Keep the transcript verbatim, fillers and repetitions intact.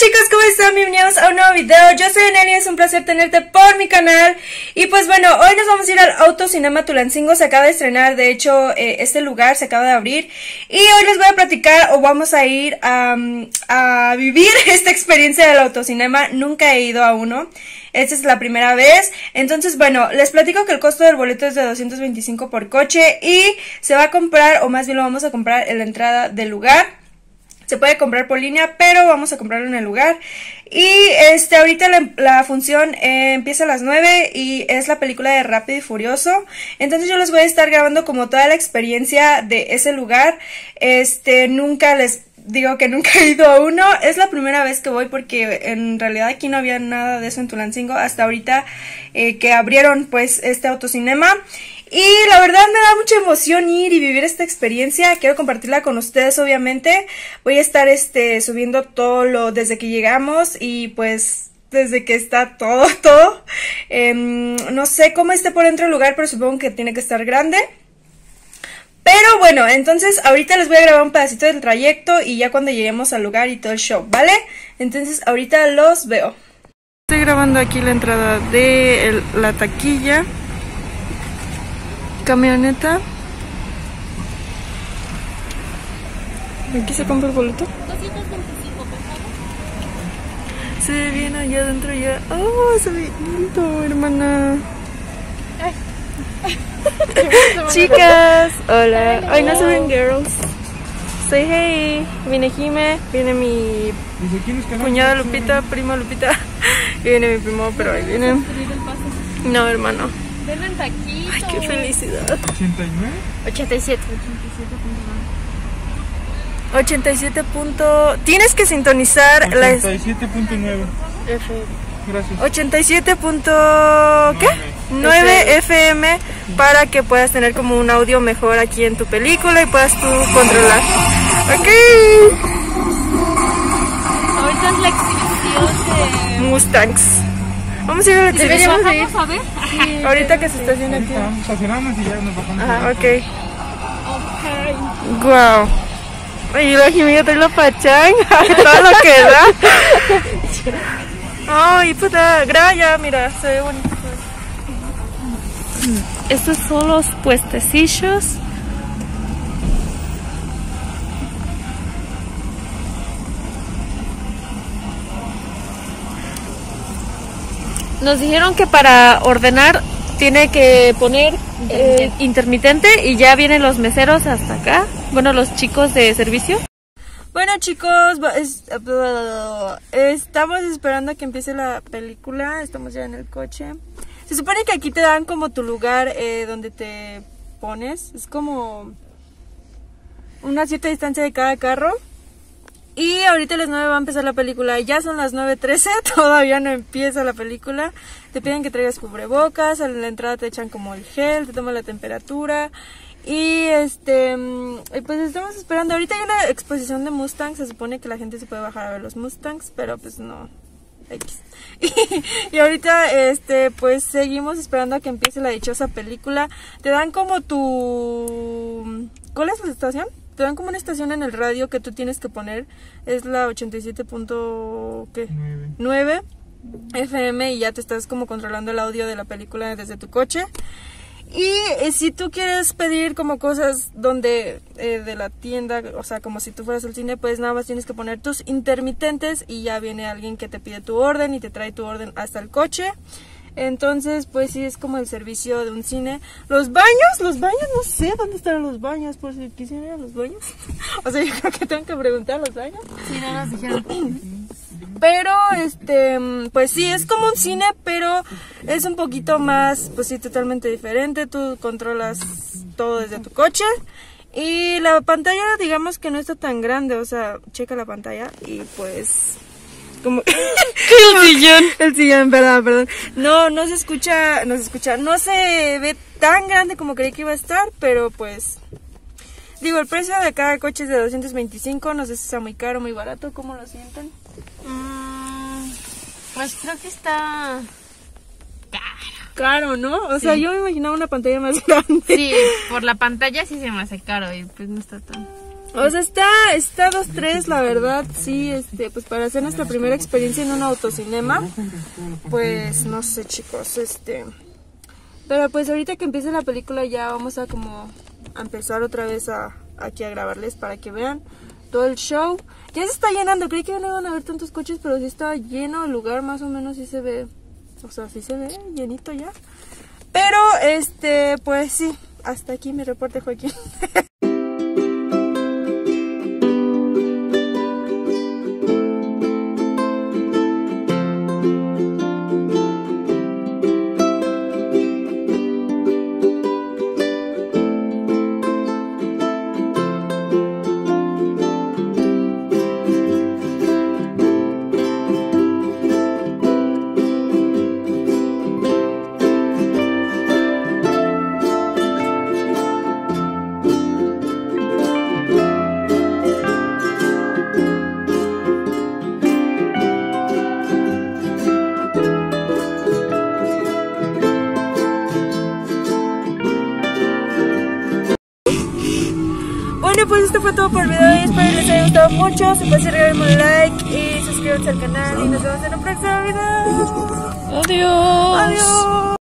chicos, ¿cómo están? Bienvenidos a un nuevo video. Yo soy Nelly, es un placer tenerte por mi canal. Y pues bueno, hoy nos vamos a ir al Autocinema Tulancingo. Se acaba de estrenar, de hecho, eh, este lugar se acaba de abrir. Y hoy les voy a platicar o vamos a ir a, a vivir esta experiencia del autocinema. Nunca he ido a uno. Esta es la primera vez. Entonces, bueno, les platico que el costo del boleto es de doscientos veinticinco por coche. Y se va a comprar, o más bien lo vamos a comprar en la entrada del lugar. Se puede comprar por línea, pero vamos a comprarlo en el lugar. Y este ahorita la, la función eh, empieza a las nueve y es la película de Rápido y Furioso. Entonces yo les voy a estar grabando como toda la experiencia de ese lugar. Este, nunca les digo que nunca he ido a uno. Es la primera vez que voy porque en realidad aquí no había nada de eso en Tulancingo hasta ahorita eh, que abrieron pues este autocinema. Y la verdad me da mucha emoción ir y vivir esta experiencia. Quiero compartirla con ustedes, obviamente. Voy a estar este subiendo todo lo desde que llegamos y pues desde que está todo, todo. Eh, no sé cómo esté por dentro el lugar, pero supongo que tiene que estar grande. Pero bueno, entonces ahorita les voy a grabar un pedacito del trayecto y ya cuando lleguemos al lugar y todo el show, ¿vale? Entonces ahorita los veo. Estoy grabando aquí la entrada de el, la taquilla. Camioneta. Aquí se compra el boleto. doscientos veinticinco, por favor. Se ve bien allá adentro ya. Oh, se ve lindo, hermana. Chicas, hola. Ay, no se ven girls. Say hey. Viene Jime, viene mi cuñada Lupita, prima Lupita. Y viene mi primo, pero ahí viene. No, hermano. Venden taquitos. Ay, qué felicidad. ¿ochenta y nueve? ochenta y siete. ochenta y siete punto... Tienes que sintonizar ochenta y siete punto nueve. la F M. Gracias. ochenta y siete punto... ¿qué? nueve F M para que puedas tener como un audio mejor aquí en tu película y puedas tú controlar. Ok. Ahorita es la exhibición de Mustangs. Vamos a ir a la exhibición. Deberíamos de ir. ¿Vamos a ver? Sí, ahorita que se estaciona aquí. Ahorita estacionamos y ya nos bajamos. Ajá, ok. Ok. Guau. Ay, la Jimmy trae la pachanga. Todo lo que da. Ay, puta. Graba ya, mira, se ve bonito. Estos son los puestecillos. Nos dijeron que para ordenar tiene que poner eh, intermitente y ya vienen los meseros hasta acá. Bueno, los chicos de servicio. Bueno, chicos, es, estamos esperando a que empiece la película. Estamos ya en el coche. Se supone que aquí te dan como tu lugar eh, donde te pones. Es como una cierta distancia de cada carro. Y ahorita a las nueve va a empezar la película. Ya son las nueve trece, todavía no empieza la película. Te piden que traigas cubrebocas, a la entrada te echan como el gel, te toman la temperatura. Y este, pues estamos esperando. Ahorita hay una exposición de Mustangs, se supone que la gente se puede bajar a ver los Mustangs, pero pues no. X. Y, y ahorita este pues seguimos esperando a que empiece la dichosa película. Te dan como tu... ¿Cuál es la estación? Te dan como una estación en el radio que tú tienes que poner. Es la ochenta y siete punto nueve F M y ya te estás como controlando el audio de la película desde tu coche. Y eh, si tú quieres pedir como cosas donde eh, de la tienda, o sea, como si tú fueras al cine, pues nada más tienes que poner tus intermitentes y ya viene alguien que te pide tu orden y te trae tu orden hasta el coche. Entonces, pues sí, es como el servicio de un cine. Los baños, los baños, no sé dónde están los baños, por si quisieran ir a los baños. O sea, yo creo que tengo que preguntar a los baños. Sí, no nos dijeron. Pero, este, pues sí, es como un cine, pero es un poquito más, pues sí, totalmente diferente. Tú controlas todo desde tu coche. Y la pantalla, digamos que no está tan grande, o sea, checa la pantalla y pues... Como el sillón, el sillón, perdón, perdón. No, no se escucha, no se escucha, no se ve tan grande como creí que iba a estar, pero pues digo, el precio de cada coche es de doscientos veinticinco, no sé si está muy caro, muy barato, ¿cómo lo sienten? Mm, pues creo que está caro. Caro, ¿no? O Sí. sea, yo me imaginaba una pantalla más grande. Sí, por la pantalla sí se me hace caro y pues no está tan... O sea, está, está dos tres, la verdad, sí, este, pues para hacer nuestra primera experiencia en un autocinema, pues no sé, chicos, este, pero pues ahorita que empiece la película ya vamos a como a empezar otra vez a, aquí a grabarles para que vean todo el show. Ya se está llenando, creí que no iban a haber tantos coches, pero sí está lleno el lugar, más o menos sí se ve, o sea, sí se ve llenito ya. Pero, este, pues sí, hasta aquí mi reporte, Joaquín. Bueno, pues esto fue todo por el video y espero que les haya gustado mucho. Si pueden regalarme un like y suscríbanse al canal y nos vemos en un próximo video. Adiós. Adiós.